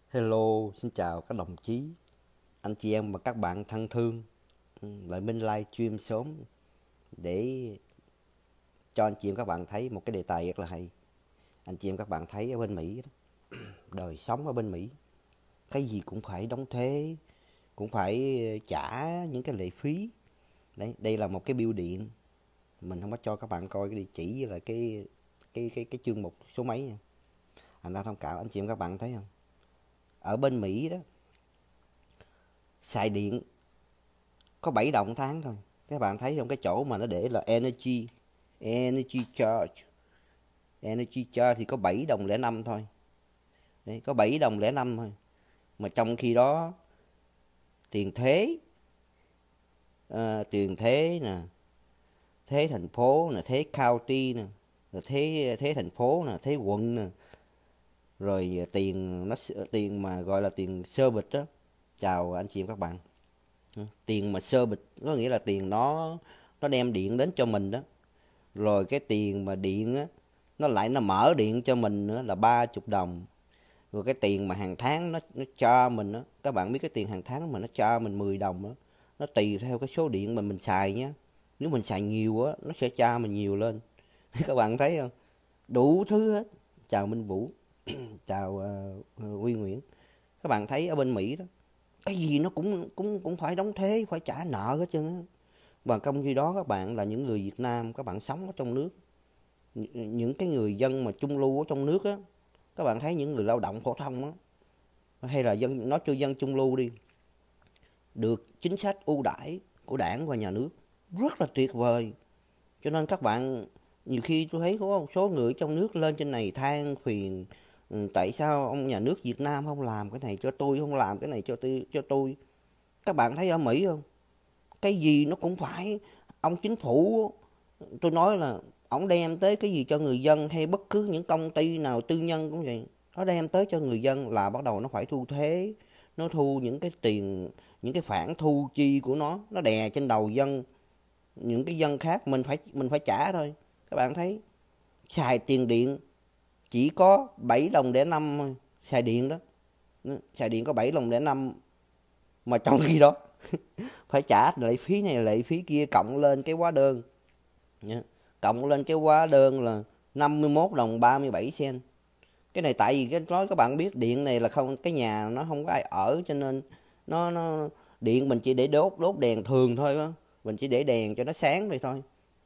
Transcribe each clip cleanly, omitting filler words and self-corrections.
Hello, xin chào các đồng chí, anh chị em và các bạn thân thương. Lại Minh live stream sớm để cho anh chị em các bạn thấy một cái đề tài rất là hay. Anh chị em các bạn thấy ở bên Mỹ đó, đời sống ở bên Mỹ, cái gì cũng phải đóng thuế, cũng phải trả những cái lệ phí. Đấy, đây là một cái bưu điện. Mình không có cho các bạn coi cái địa chỉ với là cái chương mục số mấy nha. Anh đã thông cảm anh chị em các bạn thấy không? Ở bên Mỹ đó, xài điện có 7 đồng tháng thôi. Các bạn thấy không, cái chỗ mà nó để là energy charge, energy charge thì có 7 đồng lẻ năm thôi. Đấy, có 7 đồng lẻ năm thôi. Mà trong khi đó tiền thuế, tiền thuế nè, thuế thành phố nè, thuế county nè, rồi thuế thành phố nè, thuế quận nè, rồi tiền mà gọi là tiền service đó. Chào anh chị em các bạn. Tiền mà service có nghĩa là tiền nó đem điện đến cho mình đó. Rồi cái tiền mà điện á, nó mở điện cho mình nữa là 30 đồng. Rồi cái tiền mà hàng tháng nó cho mình á, các bạn biết cái tiền hàng tháng mà nó cho mình 10 đồng đó, nó tùy theo cái số điện mà mình xài nhé. Nếu mình xài nhiều á, nó sẽ cho mình nhiều lên. Các bạn thấy không? Đủ thứ hết. Chào Minh Vũ, chào Huy Nguyễn. Các bạn thấy ở bên Mỹ đó, cái gì nó cũng phải đóng thuế, phải trả nợ hết trơn á. Và trong khi đó các bạn là những người Việt Nam, các bạn sống ở trong nước, những cái người dân mà trung lưu ở trong nước á, các bạn thấy những người lao động phổ thông á, hay là dân nói cho dân trung lưu đi, được chính sách ưu đãi của đảng và nhà nước rất là tuyệt vời. Cho nên các bạn, nhiều khi tôi thấy có một số người trong nước lên trên này than phiền, tại sao ông nhà nước Việt Nam không làm cái này cho tôi, không làm cái này cho tôi. Các bạn thấy ở Mỹ không, cái gì nó cũng phải ông chính phủ, tôi nói là ông đem tới cái gì cho người dân, hay bất cứ những công ty nào tư nhân cũng vậy, nó đem tới cho người dân là bắt đầu nó phải thu thuế, nó thu những cái tiền, những cái khoản thu chi của nó đè trên đầu dân. Những cái dân khác mình phải trả thôi. Các bạn thấy xài tiền điện chỉ có 7 đồng để năm thôi, xài điện đó, xài điện có 7 đồng để năm, mà trong khi đó phải trả lệ phí này lệ phí kia, cộng lên cái hóa đơn nhá. Cộng lên cái hóa đơn là 51 đồng 37 sen. Cái này tại vì cái nói các bạn biết, điện này là không, cái nhà nó không có ai ở, cho nên nó điện mình chỉ để đốt đèn thường thôi á, mình chỉ để đèn cho nó sáng vậy thôi.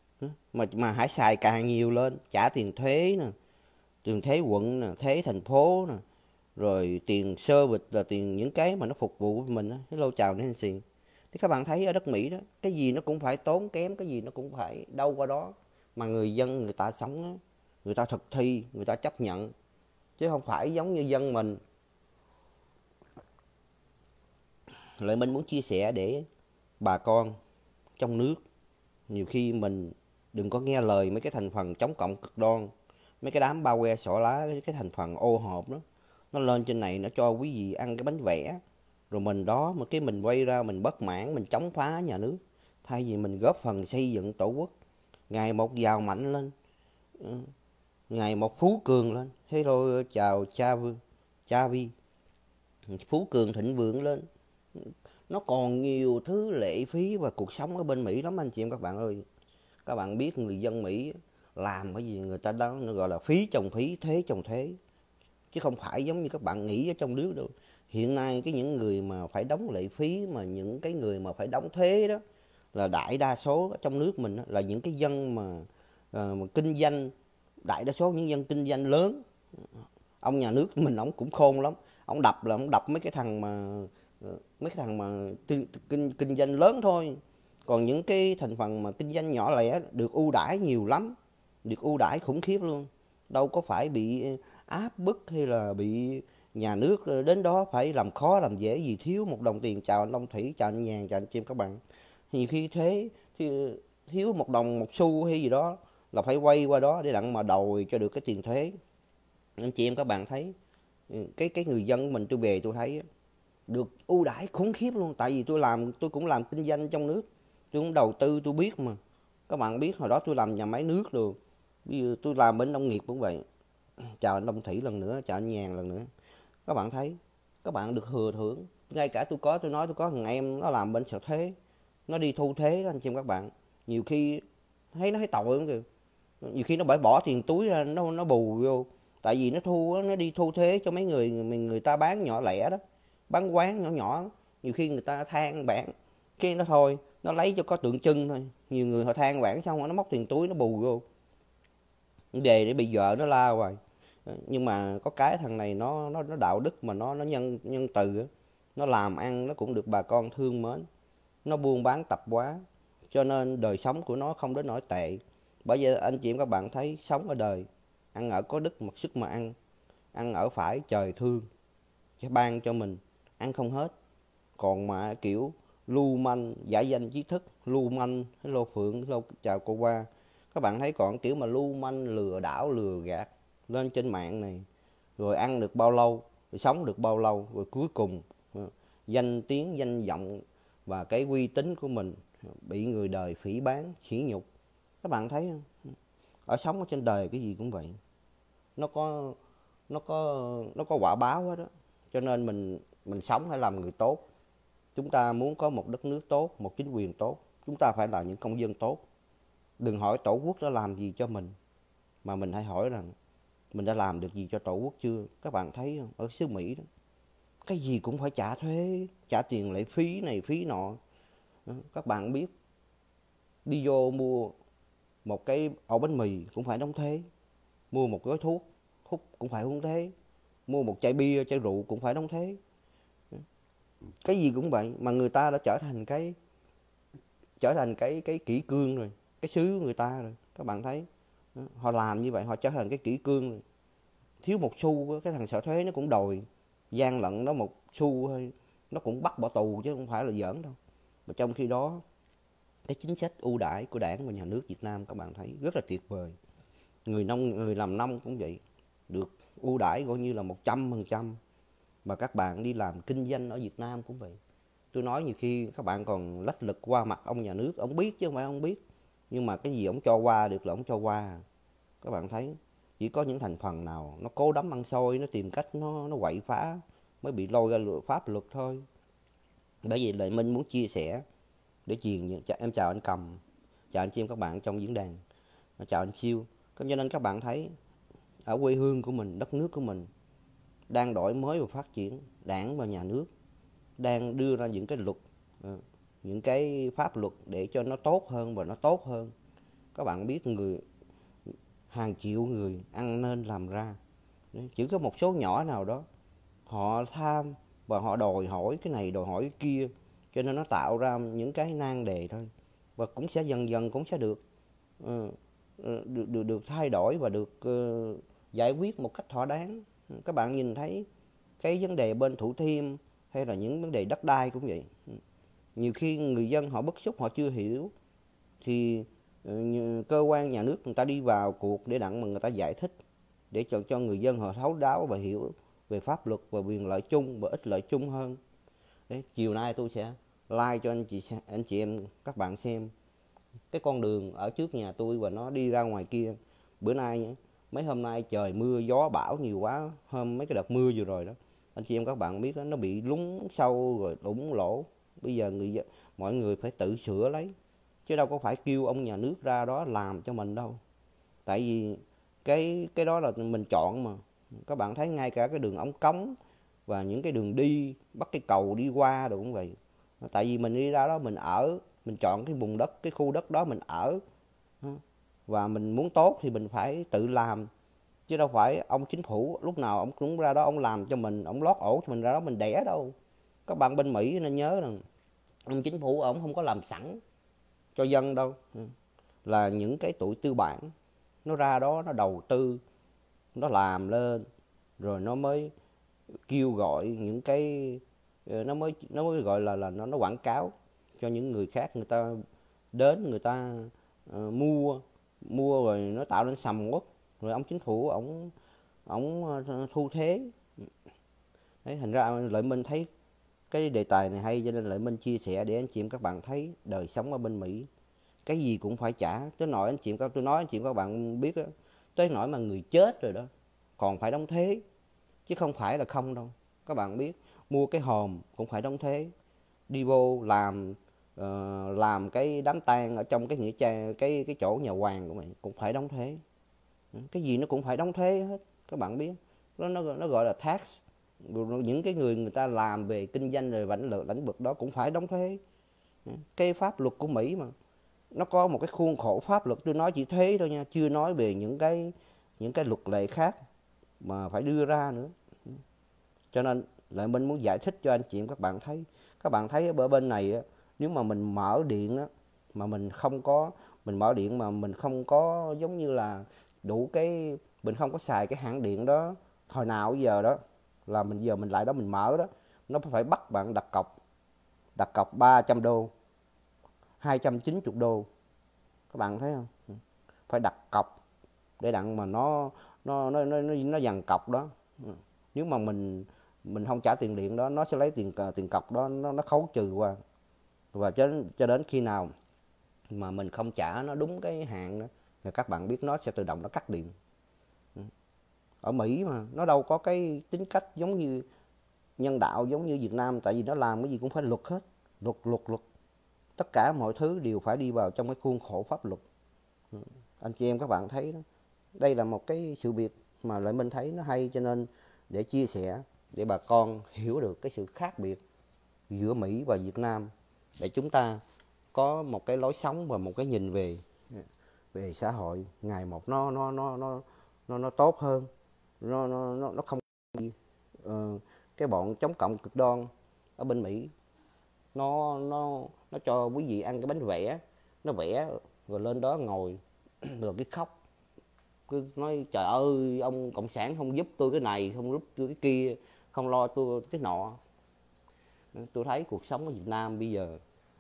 Mà hãy xài càng nhiều lên, trả tiền thuế nè, tiền thuế quận nè, thuế thành phố nè, rồi tiền service là tiền những cái mà nó phục vụ mình á. Hello, chào Nancy. Thì các bạn thấy ở đất Mỹ đó, cái gì nó cũng phải tốn kém, cái gì nó cũng phải đâu qua đó, mà người dân người ta sống á, người ta thực thi, người ta chấp nhận, chứ không phải giống như dân mình. Lại mình muốn chia sẻ để bà con trong nước, nhiều khi mình đừng có nghe lời mấy cái thành phần chống cộng cực đoan, mấy cái đám bao que xỏ lá, cái thành phần ô hợp đó, nó lên trên này nó cho quý vị ăn cái bánh vẽ, rồi mình đó mà cái mình quay ra mình bất mãn, mình chống phá nhà nước, thay vì mình góp phần xây dựng tổ quốc ngày một giàu mạnh lên, ngày một phú cường lên. Hello, chào cha vi, phú cường thịnh vượng lên. Nó còn nhiều thứ lệ phí và cuộc sống ở bên Mỹ lắm anh chị em các bạn ơi. Các bạn biết người dân Mỹ làm cái gì người ta đó, nó gọi là phí chồng phí, thuế chồng thuế, chứ không phải giống như các bạn nghĩ ở trong nước đâu. Hiện nay cái những người mà phải đóng lệ phí, mà những cái người mà phải đóng thuế đó là đại đa số ở trong nước mình là những cái dân mà kinh doanh, đại đa số những dân kinh doanh lớn. Ông nhà nước mình ông cũng khôn lắm, ông đập mấy cái thằng mà kinh doanh lớn thôi. Còn những cái thành phần mà kinh doanh nhỏ lẻ được ưu đãi nhiều lắm, được ưu đãi khủng khiếp luôn, đâu có phải bị áp bức hay là bị nhà nước đến đó phải làm khó làm dễ gì thiếu một đồng tiền. Chào anh Long Thủy, chào anh Nhàn, chào anh Chim các bạn. Nhiều khi thế thì thiếu một đồng một xu hay gì đó là phải quay qua đó để đặng mà đòi cho được cái tiền thuế. Anh chị em các bạn thấy, cái người dân của mình, tôi về tôi thấy được ưu đãi khủng khiếp luôn. Tại vì tôi cũng làm kinh doanh trong nước, tôi cũng đầu tư, tôi biết mà. Các bạn biết hồi đó tôi làm nhà máy nước rồi, bây giờ tôi làm bên nông nghiệp cũng vậy. Chào anh Long Thủy lần nữa, chào anh Nhàn lần nữa. Các bạn thấy các bạn được thừa thưởng. Ngay cả tôi nói tôi có thằng em nó làm bên sở thuế, nó đi thu thuế đó anh chị em các bạn, nhiều khi nó thấy tội không kìa, nhiều khi nó phải bỏ tiền túi ra nó bù vô, tại vì nó thu nó đi thu thuế cho mấy người ta bán nhỏ lẻ đó, bán quán nhỏ nhỏ, nhiều khi người ta than bạn cái nó thôi, nó lấy cho có tượng trưng thôi, nhiều người họ than vãn xong rồi nó móc tiền túi nó bù vô, về để bị vợ nó la hoài. Nhưng mà có cái thằng này nó đạo đức mà nó nhân nhân từ á, nó làm ăn nó cũng được bà con thương mến, nó buôn bán tập quá, cho nên đời sống của nó không đến nỗi tệ. Bởi vậy anh chị em các bạn thấy sống ở đời, ăn ở có đức mặc sức mà ăn ở phải trời thương, sẽ ban cho mình, ăn không hết. Còn mà kiểu lưu manh giả danh trí thức, lưu manh hello Phượng, hello chào cô qua, các bạn thấy còn kiểu mà lưu manh lừa đảo lừa gạt lên trên mạng này, rồi ăn được bao lâu, rồi sống được bao lâu, rồi cuối cùng danh tiếng danh vọng và cái uy tín của mình bị người đời phỉ báng sỉ nhục. Các bạn thấy không, ở sống ở trên đời cái gì cũng vậy, nó có nó có quả báo hết đó. Cho nên mình sống phải làm người tốt. Chúng ta muốn có một đất nước tốt, một chính quyền tốt, chúng ta phải là những công dân tốt. Đừng hỏi tổ quốc đã làm gì cho mình, mà mình hãy hỏi rằng mình đã làm được gì cho tổ quốc chưa. Các bạn thấy không, ở xứ Mỹ đó, cái gì cũng phải trả thuế, trả tiền lệ phí này phí nọ. Các bạn biết đi vô mua một cái ổ bánh mì cũng phải đóng thuế, mua một gói thuốc hút cũng phải đóng thuế, mua một chai bia chai rượu cũng phải đóng thuế. Cái gì cũng vậy, mà người ta đã trở thành cái kỷ cương rồi, cái xứ người ta rồi. Các bạn thấy họ làm như vậy, họ trở thành cái kỷ cương rồi. Thiếu một xu cái thằng sở thuế nó cũng đòi, gian lận nó một xu thôi nó cũng bắt bỏ tù chứ không phải là giỡn đâu. Mà trong khi đó cái chính sách ưu đãi của đảng và nhà nước Việt Nam các bạn thấy rất là tuyệt vời. Người làm nông cũng vậy, được ưu đãi coi như là 100%. Và các bạn đi làm kinh doanh ở Việt Nam cũng vậy. Tôi nói nhiều khi các bạn còn lách luật qua mặt ông nhà nước, ông biết chứ không phải không biết. Nhưng mà cái gì ông cho qua được là ông cho qua. Các bạn thấy chỉ có những thành phần nào nó cố đấm ăn xôi, nó tìm cách nó quậy phá mới bị lôi ra pháp luật thôi. Bởi vì Lệ Minh muốn chia sẻ để truyền. Em chào anh Cầm, chào anh chị em các bạn trong diễn đàn, chào anh Siêu. Cho nên các bạn thấy ở quê hương của mình, đất nước của mình đang đổi mới và phát triển, đảng và nhà nước đang đưa ra những cái luật, những cái pháp luật để cho nó tốt hơn và nó tốt hơn. Các bạn biết hàng triệu người ăn nên làm ra, chỉ có một số nhỏ nào đó họ tham và họ đòi hỏi cái này đòi hỏi cái kia, cho nên nó tạo ra những cái nan đề thôi. Và cũng sẽ dần dần cũng sẽ được thay đổi và được giải quyết một cách thỏa đáng. Các bạn nhìn thấy cái vấn đề bên Thủ Thiêm hay là những vấn đề đất đai cũng vậy, nhiều khi người dân họ bức xúc, họ chưa hiểu thì cơ quan nhà nước người ta đi vào cuộc để đặng mà người ta giải thích, để cho người dân họ thấu đáo và hiểu về pháp luật và quyền lợi chung và ích lợi chung hơn. Đấy, chiều nay tôi sẽ like cho anh chị em các bạn xem cái con đường ở trước nhà tôi và nó đi ra ngoài kia. Bữa nay mấy hôm nay trời mưa gió bão nhiều quá, mấy cái đợt mưa vừa rồi đó, anh chị em các bạn biết đó, nó bị lún sâu rồi đụng lỗ. Bây giờ mọi người phải tự sửa lấy, chứ đâu có phải kêu ông nhà nước ra đó làm cho mình đâu. Tại vì cái đó là mình chọn mà. Các bạn thấy ngay cả cái đường ống cống và những cái đường đi bắt cái cầu đi qua rồi cũng vậy. Tại vì mình đi ra đó mình ở, mình chọn cái vùng đất, cái khu đất đó mình ở, và mình muốn tốt thì mình phải tự làm, chứ đâu phải ông chính phủ lúc nào ông cũng ra đó ông làm cho mình, ông lót ổ cho mình ra đó mình đẻ đâu. Các bạn bên Mỹ nên nhớ rằng ông chính phủ ông không có làm sẵn cho dân đâu, là những cái tụi tư bản nó ra đó nó đầu tư, nó làm lên rồi nó mới kêu gọi những cái, nó mới gọi là nó quảng cáo cho những người khác, người ta đến người ta mua rồi nó tạo nên sầm uất, rồi ông chính phủ ổng thu thuế. Đấy, thành ra Lợi Minh thấy cái đề tài này hay, cho nên Lợi Minh chia sẻ để anh chị em các bạn thấy đời sống ở bên Mỹ cái gì cũng phải trả. Tới nỗi tôi nói anh chị các bạn biết đó, tới nỗi mà người chết rồi đó còn phải đóng thuế, chứ không phải là không đâu. Các bạn biết mua cái hòm cũng phải đóng thuế, đi vô làm cái đám tang ở trong cái nghĩa trang, cái chỗ nhà hoàng của mày cũng phải đóng thuế. Cái gì nó cũng phải đóng thuế hết, các bạn biết. Nó gọi là tax. Những cái người ta làm về kinh doanh rồi lĩnh vực đó cũng phải đóng thuế. Cái pháp luật của Mỹ mà nó có một cái khuôn khổ pháp luật, tôi nói chỉ thuế thôi nha, chưa nói về những cái luật lệ khác mà phải đưa ra nữa. Cho nên lại mình muốn giải thích cho anh chị em các bạn thấy ở bên này á, nếu mà mình mở điện á, mà mình mở điện mà mình không có giống như là đủ cái, mình không có xài cái hãng điện đó hồi nào giờ đó, là giờ mình lại đó mình mở đó, nó phải bắt bạn đặt cọc $300, $290, các bạn thấy không? Phải đặt cọc để đặng mà nó dằn cọc đó. Nếu mà mình không trả tiền điện đó, nó sẽ lấy tiền cọc đó, nó khấu trừ qua, và cho đến khi nào mà mình không trả nó đúng cái hạn đó thì các bạn biết nó sẽ tự động nó cắt điện. Ở Mỹ mà nó đâu có cái tính cách giống như nhân đạo giống như Việt Nam, tại vì nó làm cái gì cũng phải luật hết, luật, tất cả mọi thứ đều phải đi vào trong cái khuôn khổ pháp luật. Anh chị em các bạn thấy đó, đây là một cái sự việc mà lại mình thấy nó hay, cho nên để chia sẻ để bà con hiểu được cái sự khác biệt giữa Mỹ và Việt Nam, để chúng ta có một cái lối sống và một cái nhìn về xã hội ngày một nó tốt hơn. Nó không cái bọn chống cộng cực đoan ở bên Mỹ, nó cho quý vị ăn cái bánh vẽ, nó vẽ rồi lên đó ngồi rồi cái khóc, cứ nói trời ơi ông cộng sản không giúp tôi cái này, không giúp tôi cái kia, không lo tôi cái nọ. Tôi thấy cuộc sống ở Việt Nam bây giờ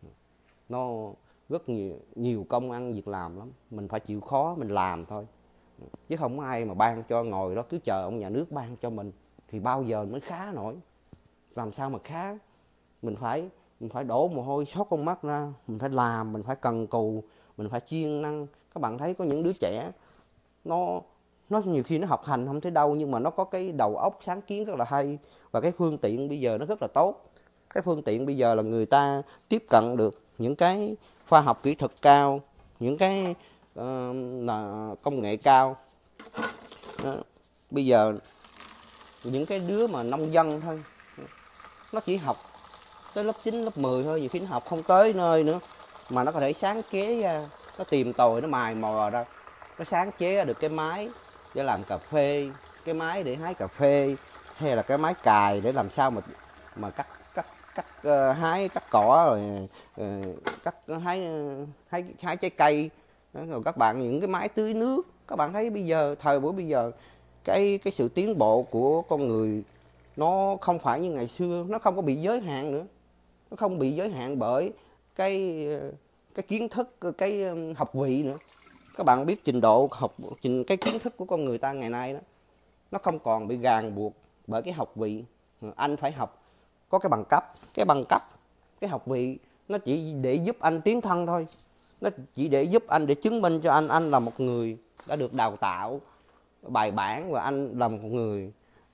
nó rất nhiều công ăn việc làm lắm, mình phải chịu khó mình làm thôi, chứ không có ai mà ban cho ngồi đó cứ chờ ông nhà nước ban cho mình thì bao giờ mới khá nổi. Làm sao mà khá? Mình phải đổ mồ hôi xót con mắt ra, mình phải làm, mình phải cần cù, mình phải siêng năng. Các bạn thấy có những đứa trẻ nó nhiều khi nó học hành không thấy đâu, nhưng mà nó có cái đầu óc sáng kiến rất là hay, và cái phương tiện bây giờ nó rất là tốt. Cái phương tiện bây giờ là người ta tiếp cận được những cái khoa học kỹ thuật cao, những cái là công nghệ cao đó. Bây giờ những cái đứa mà nông dân thôi, nó chỉ học tới lớp 9, lớp 10 thôi, nhiều khi nó học không tới nơi nữa mà nó có thể sáng chế ra, nó tìm tòi, nó mài mò ra, nó sáng chế ra được cái máy để làm cà phê, cái máy để hái cà phê, hay là cái máy cài để làm sao mà hái cắt cỏ, rồi cắt hái trái cây đó. Rồi các bạn những cái máy tưới nước, các bạn thấy bây giờ thời buổi bây giờ cái sự tiến bộ của con người nó không phải như ngày xưa, nó không có bị giới hạn nữa, nó không bị giới hạn bởi cái kiến thức, cái học vị nữa. Các bạn biết cái kiến thức của con người ta ngày nay đó, nó không còn bị ràng buộc bởi cái học vị. Anh phải học có cái bằng cấp, cái học vị nó chỉ để giúp anh tiến thân thôi, nó chỉ để giúp anh để chứng minh cho anh là một người đã được đào tạo bài bản, và anh là một người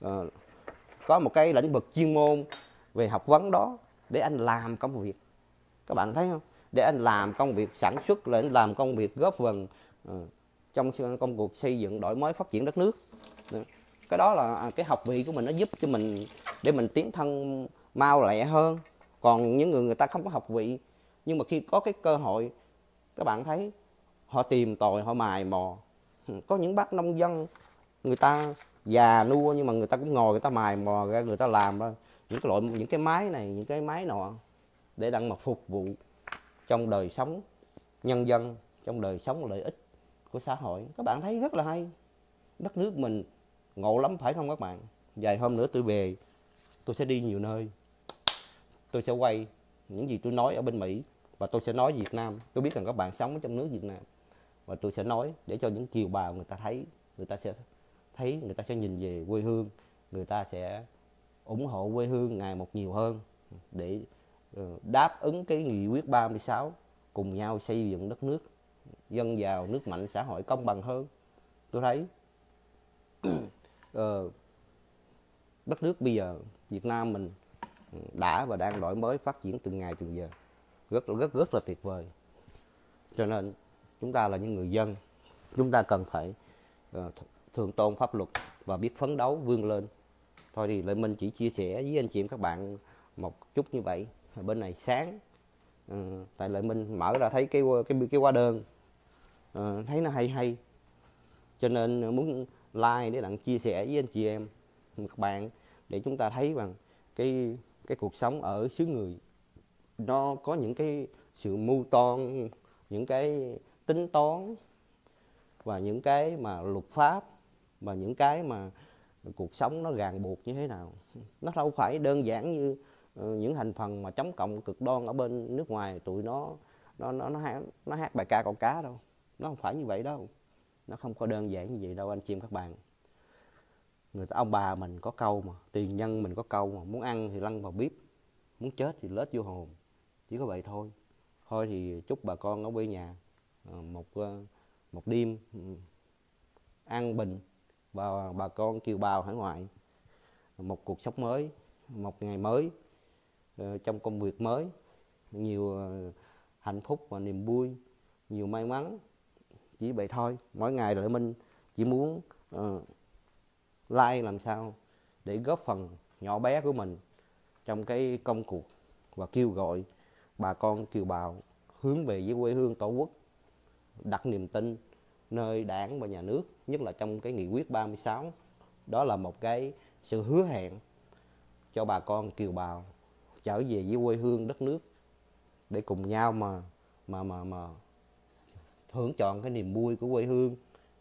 có một cái lĩnh vực chuyên môn về học vấn đó để anh làm công việc. Các bạn thấy không? Để anh làm công việc sản xuất, để anh làm công việc góp phần trong công cuộc xây dựng, đổi mới, phát triển đất nước. Cái đó là cái học vị của mình, nó giúp cho mình để mình tiến thân mau lẹ hơn. Còn những người ta không có học vị, nhưng mà khi có cái cơ hội, các bạn thấy họ tìm tòi, họ mài mò. Có những bác nông dân, người ta già nua nhưng mà người ta cũng ngồi, người ta mài mò ra, người ta làm ra những cái máy này, những cái máy nọ để đặng mà phục vụ trong đời sống nhân dân, trong đời sống lợi ích của xã hội. Các bạn thấy rất là hay. Đất nước mình ngộ lắm phải không các bạn? Vài hôm nữa tôi về, tôi sẽ đi nhiều nơi, tôi sẽ quay những gì tôi nói ở bên Mỹ, và tôi sẽ nói Việt Nam. Tôi biết rằng các bạn sống ở trong nước Việt Nam, và tôi sẽ nói để cho những kiều bào người ta thấy, người ta sẽ nhìn về quê hương, người ta sẽ ủng hộ quê hương ngày một nhiều hơn, để đáp ứng cái nghị quyết 36 cùng nhau xây dựng đất nước dân giàu, nước mạnh, xã hội công bằng hơn. Tôi thấy đất nước bây giờ Việt Nam mình đã và đang đổi mới phát triển từng ngày từng giờ, rất là tuyệt vời. Cho nên chúng ta là những người dân, chúng ta cần phải thượng tôn pháp luật và biết phấn đấu vươn lên. Thôi thì Lê Minh chỉ chia sẻ với anh chị em các bạn một chút như vậy. Bên này sáng tại Lê Minh mở ra thấy cái hóa đơn, thấy nó hay, cho nên muốn like để đặng chia sẻ với anh chị em các bạn, để chúng ta thấy rằng cái cuộc sống ở xứ người nó có những cái sự mưu toan, những cái tính toán và những cái mà luật pháp và những cái mà cuộc sống nó ràng buộc như thế nào. Nó đâu phải đơn giản như những thành phần mà chống cộng cực đoan ở bên nước ngoài tụi nó hát bài ca câu cá đâu. Nó không phải như vậy đâu. Nó không có đơn giản như vậy đâu anh chị em các bạn. Người ta ông bà mình có câu mà, tiền nhân mình có câu mà, muốn ăn thì lăn vào bếp, muốn chết thì lết vô hồn. Chỉ có vậy thôi. Thôi thì chúc bà con ở quê nhà một đêm an bình, và bà con kiều bào hải ngoại một cuộc sống mới, một ngày mới trong công việc mới, nhiều hạnh phúc và niềm vui, nhiều may mắn. Chỉ vậy thôi. Mỗi ngày Lợi Minh chỉ muốn like làm sao để góp phần nhỏ bé của mình trong cái công cuộc và kêu gọi bà con kiều bào hướng về với quê hương tổ quốc, đặt niềm tin nơi đảng và nhà nước, nhất là trong cái nghị quyết 36. Đó là một cái sự hứa hẹn cho bà con kiều bào trở về với quê hương đất nước để cùng nhau mà hưởng chọn cái niềm vui của quê hương,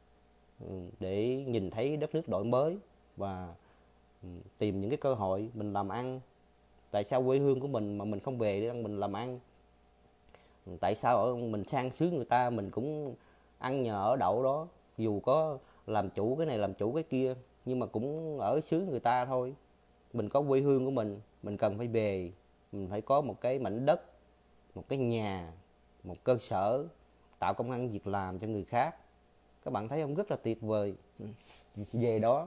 để nhìn thấy đất nước đổi mới và tìm những cái cơ hội mình làm ăn. Tại sao quê hương của mình mà mình không về để mình làm ăn? Tại sao ở mình sang xứ người ta mình cũng ăn nhờ ở đậu đó, dù có làm chủ cái này làm chủ cái kia, nhưng mà cũng ở xứ người ta thôi. Mình có quê hương của mình cần phải về, mình phải có một cái mảnh đất, một cái nhà, một cơ sở, tạo công ăn việc làm cho người khác. Các bạn thấy không, rất là tuyệt vời. Về đó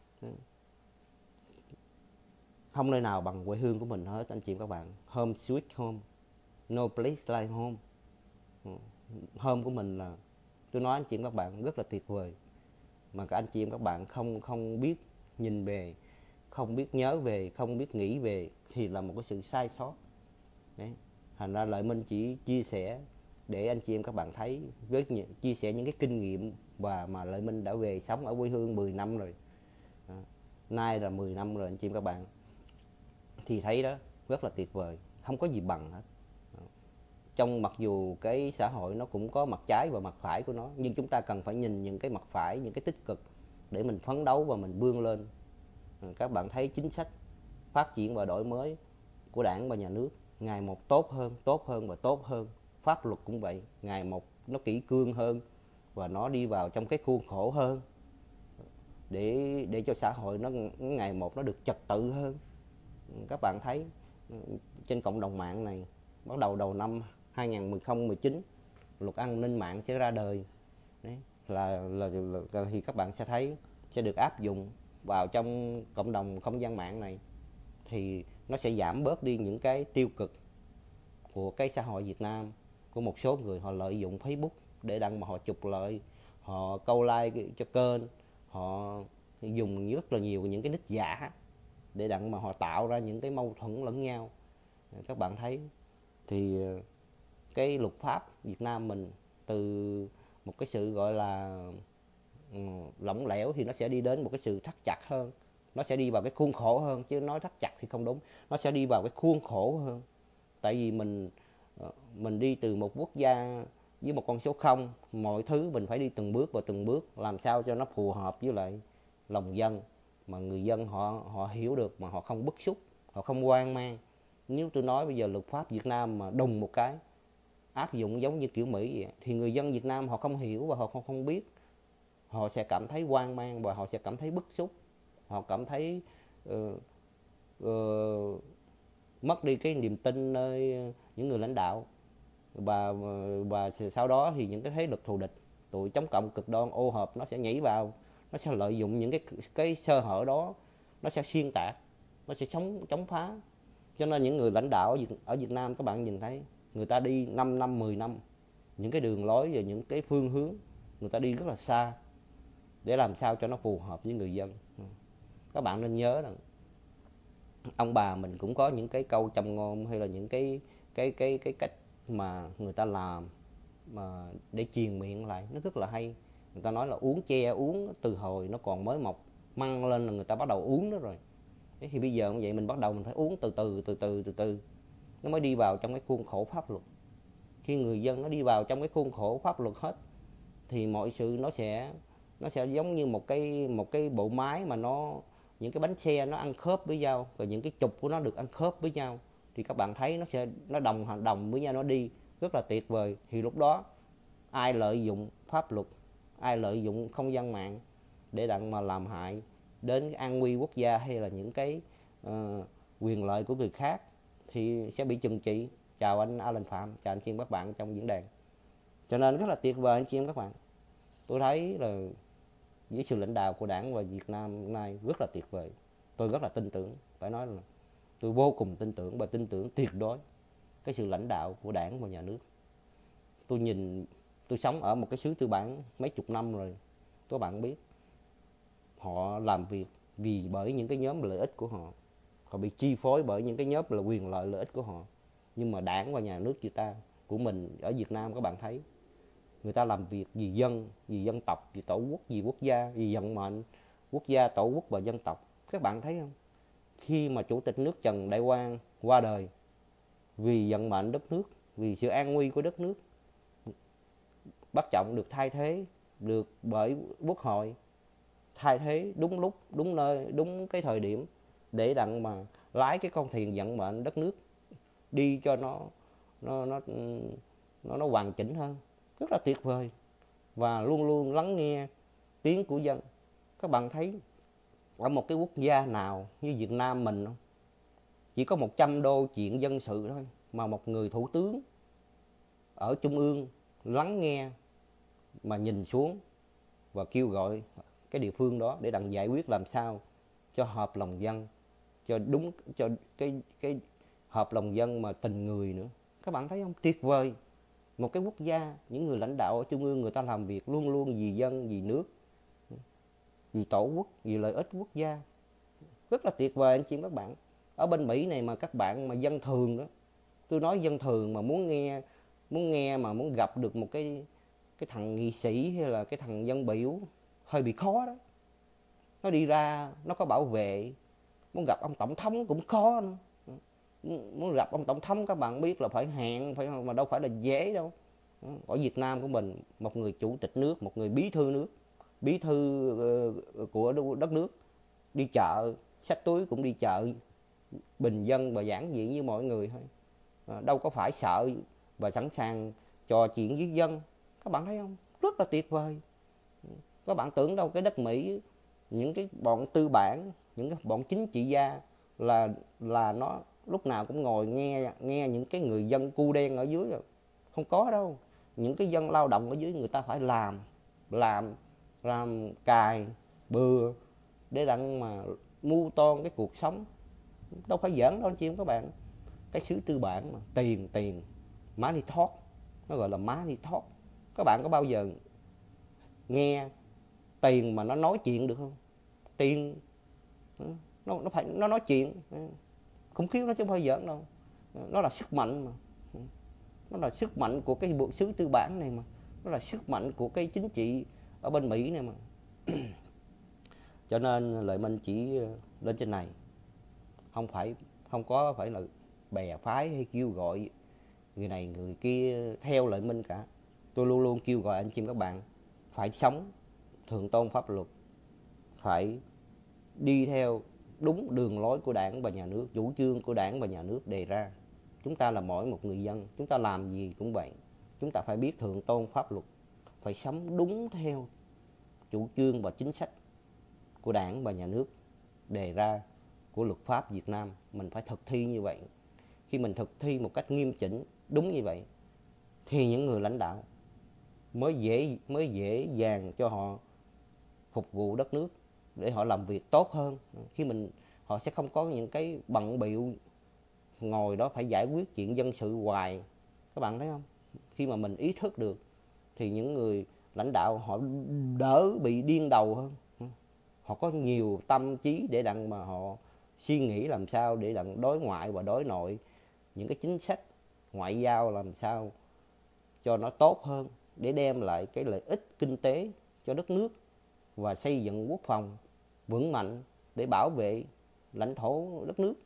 không nơi nào bằng quê hương của mình hết anh chị các bạn. Home sweet home, no place like home. Home của mình là, tôi nói anh chị các bạn, rất là tuyệt vời, mà các anh chị em các bạn không biết nhìn về, không biết nhớ về, không biết nghĩ về thì là một cái sự sai sót. Đấy. Thành ra Lợi Minh chỉ chia sẻ để anh chị em các bạn thấy, với chia sẻ những cái kinh nghiệm và mà Lợi Minh đã về sống ở quê hương 10 năm rồi. Nay là 10 năm rồi anh chị em các bạn. Thì thấy đó, rất là tuyệt vời, không có gì bằng hết. Trong mặc dù cái xã hội nó cũng có mặt trái và mặt phải của nó, nhưng chúng ta cần phải nhìn những cái mặt phải, những cái tích cực để mình phấn đấu và mình vươn lên. Các bạn thấy chính sách phát triển và đổi mới của đảng và nhà nước ngày một tốt hơn và tốt hơn. Pháp luật cũng vậy, ngày một nó kỷ cương hơn và nó đi vào trong cái khuôn khổ hơn, để cho xã hội nó ngày một nó được trật tự hơn. Các bạn thấy trên cộng đồng mạng này, bắt đầu năm 2019 luật an ninh mạng sẽ ra đời. Đấy, là thì các bạn sẽ thấy sẽ được áp dụng vào trong cộng đồng không gian mạng này, thì nó sẽ giảm bớt đi những cái tiêu cực của cái xã hội Việt Nam, của một số người họ lợi dụng Facebook để đăng mà họ trục lợi, họ câu like cho kênh, họ dùng rất là nhiều những cái nick giả để đặng mà họ tạo ra những cái mâu thuẫn lẫn nhau. Các bạn thấy thì cái luật pháp Việt Nam mình từ một cái sự gọi là lỏng lẻo thì nó sẽ đi đến một cái sự thắt chặt hơn, nó sẽ đi vào cái khuôn khổ hơn, chứ nói thắt chặt thì không đúng, nó sẽ đi vào cái khuôn khổ hơn. Tại vì mình đi từ một quốc gia với một con số 0, mọi thứ mình phải đi từng bước và từng bước, làm sao cho nó phù hợp với lại lòng dân, mà người dân họ hiểu được, mà họ không bức xúc, họ không hoang mang. Nếu tôi nói bây giờ luật pháp Việt Nam mà đùng một cái áp dụng giống như kiểu Mỹ vậy, thì người dân Việt Nam họ không hiểu và họ không biết, họ sẽ cảm thấy hoang mang và họ sẽ cảm thấy bức xúc, họ cảm thấy mất đi cái niềm tin nơi những người lãnh đạo. Và sau đó thì những cái thế lực thù địch, tụi chống cộng cực đoan ô hợp, nó sẽ nhảy vào, nó sẽ lợi dụng những cái sơ hở đó, nó sẽ xuyên tạc, nó sẽ chống phá. Cho nên những người lãnh đạo ở Việt Nam, các bạn nhìn thấy người ta đi 5 năm 10 năm, những cái đường lối và những cái phương hướng người ta đi rất là xa để làm sao cho nó phù hợp với người dân. Các bạn nên nhớ rằng ông bà mình cũng có những cái câu châm ngôn hay là những cái cách mà người ta làm mà để truyền miệng lại, nó rất là hay. Người ta nói là uống tre uống từ hồi nó còn mới mọc măng lên là người ta bắt đầu uống đó rồi. Thế thì bây giờ như vậy mình bắt đầu mình phải uống từ từ nó mới đi vào trong cái khuôn khổ pháp luật. Khi người dân nó đi vào trong cái khuôn khổ pháp luật hết thì mọi sự nó sẽ giống như một cái bộ máy mà những cái bánh xe nó ăn khớp với nhau, rồi những cái trục của nó được ăn khớp với nhau, thì các bạn thấy nó đồng với nhau, nó đi rất là tuyệt vời. Thì lúc đó ai lợi dụng pháp luật, ai lợi dụng không gian mạng để đặng mà làm hại đến cái an nguy quốc gia hay là những cái quyền lợi của người khác thì sẽ bị trừng trị. Chào anh Alan Phạm, chào anh chị các bạn trong diễn đàn. Cho nên rất là tuyệt vời anh chị em các bạn. Tôi thấy là với sự lãnh đạo của Đảng và Việt Nam hôm nay rất là tuyệt vời. Tôi rất là tin tưởng, phải nói là tôi vô cùng tin tưởng và tin tưởng tuyệt đối cái sự lãnh đạo của Đảng và nhà nước. Tôi sống ở một cái xứ tư bản mấy chục năm rồi, các bạn biết họ làm việc bởi những cái nhóm lợi ích của họ, họ bị chi phối bởi những cái nhóm là quyền lợi lợi ích của họ. Nhưng mà Đảng và nhà nước của mình ở Việt Nam, các bạn thấy người ta làm việc vì dân, vì dân tộc, vì tổ quốc, vì quốc gia, vì vận mệnh quốc gia, tổ quốc và dân tộc. Các bạn thấy không? Khi mà Chủ tịch nước Trần Đại Quang qua đời, vì vận mệnh đất nước, vì sự an nguy của đất nước, Bác Trọng được thay thế được bởi Quốc hội, thay thế đúng lúc, đúng nơi, đúng cái thời điểm để đặng mà lái cái con thuyền vận mệnh đất nước đi cho nó hoàn chỉnh hơn. Rất là tuyệt vời và luôn luôn lắng nghe tiếng của dân. Các bạn thấy ở một cái quốc gia nào như Việt Nam mình không? Chỉ có 100 đô chuyện dân sự thôi mà một người thủ tướng ở trung ương lắng nghe mà nhìn xuống và kêu gọi cái địa phương đó để đặng giải quyết làm sao cho hợp lòng dân, cho đúng, cho cái hợp lòng dân mà tình người nữa. Các bạn thấy không? Tuyệt vời. Một cái quốc gia, những người lãnh đạo ở trung ương người ta làm việc luôn luôn vì dân, vì nước, vì tổ quốc, vì lợi ích quốc gia. Rất là tuyệt vời anh chị các bạn. Ở bên Mỹ này mà các bạn mà dân thường đó, tôi nói dân thường mà muốn nghe mà muốn gặp được một cái thằng nghị sĩ hay là cái thằng dân biểu hơi bị khó đó. Nó đi ra nó có bảo vệ, muốn gặp ông tổng thống cũng khó nữa. Muốn gặp ông tổng thống các bạn biết là phải hẹn, mà đâu phải là dễ đâu. Ở Việt Nam của mình, một người chủ tịch nước, một người bí thư nước, bí thư của đất nước đi chợ, xách túi cũng đi chợ bình dân và giản dị như mọi người thôi, đâu có phải sợ và sẵn sàng trò chuyện với dân. Các bạn thấy không? Rất là tuyệt vời. Các bạn tưởng đâu cái đất Mỹ, những cái bọn tư bản, những cái bọn chính trị gia là nó lúc nào cũng ngồi nghe những cái người dân cu đen ở dưới rồi. Không có đâu. Những cái dân lao động ở dưới người ta phải làm cài bừa để đặng mà mưu toan cái cuộc sống. Đâu phải giỡn đâu anh chị em các bạn. Cái xứ tư bản mà tiền money talk, nó gọi là money talk. Các bạn có bao giờ nghe tiền mà nó nói chuyện được không? Tiền nó nói chuyện khủng khiếp, nó chứ không phải giỡn đâu. Nó là sức mạnh mà. Nó là sức mạnh của cái bộ xứ tư bản này mà. Nó là sức mạnh của cái chính trị ở bên Mỹ này mà. Cho nên Lợi Minh chỉ lên trên này không có phải là bè phái hay kêu gọi người này người kia theo Lợi Minh cả. Tôi luôn luôn kêu gọi anh chị các bạn phải sống thượng tôn pháp luật, phải đi theo đúng đường lối của Đảng và nhà nước, chủ trương của Đảng và nhà nước đề ra. Chúng ta là mỗi một người dân, chúng ta làm gì cũng vậy. Chúng ta phải biết thượng tôn pháp luật, phải sống đúng theo chủ trương và chính sách của Đảng và nhà nước đề ra, của luật pháp Việt Nam. Mình phải thực thi như vậy. Khi mình thực thi một cách nghiêm chỉnh, đúng như vậy, thì những người lãnh đạo mới dễ dàng cho họ phục vụ đất nước, để họ làm việc tốt hơn. Họ sẽ không có những cái bận bịu ngồi đó phải giải quyết chuyện dân sự hoài. Các bạn thấy không? Khi mà mình ý thức được thì những người lãnh đạo họ đỡ bị điên đầu hơn. Họ có nhiều tâm trí để đặng mà họ suy nghĩ làm sao để đặng đối ngoại và đối nội, những cái chính sách ngoại giao làm sao cho nó tốt hơn để đem lại cái lợi ích kinh tế cho đất nước và xây dựng quốc phòng vững mạnh để bảo vệ lãnh thổ đất nước.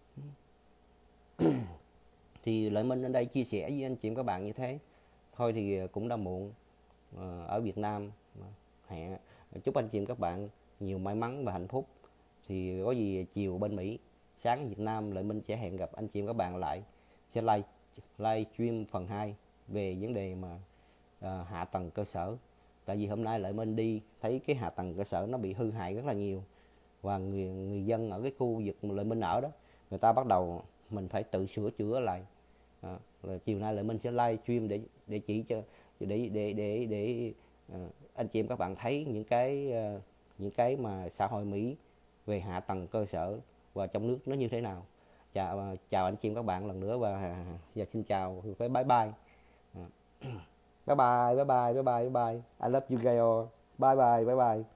Thì Lợi Minh ở đây chia sẻ với anh chị các bạn như thế. Thôi thì cũng đã muộn ở Việt Nam. Chúc anh chị các bạn nhiều may mắn và hạnh phúc. Thì có gì chiều bên Mỹ, sáng ở Việt Nam, Lợi Minh sẽ hẹn gặp anh chị các bạn lại, sẽ live stream phần 2 về vấn đề mà hạ tầng cơ sở. Tại vì hôm nay Lợi Minh đi thấy cái hạ tầng cơ sở nó bị hư hại rất là nhiều, và người dân ở cái khu vực mà Lợi Minh ở đó, người ta bắt đầu mình phải tự sửa chữa lại. Là chiều nay Lợi Minh sẽ live stream để chỉ cho để anh chị em các bạn thấy những cái mà xã hội Mỹ về hạ tầng cơ sở và trong nước nó như thế nào. Chào anh chị em các bạn lần nữa, và xin chào, bye bye. Bye bye. I love you guys all. Bye bye.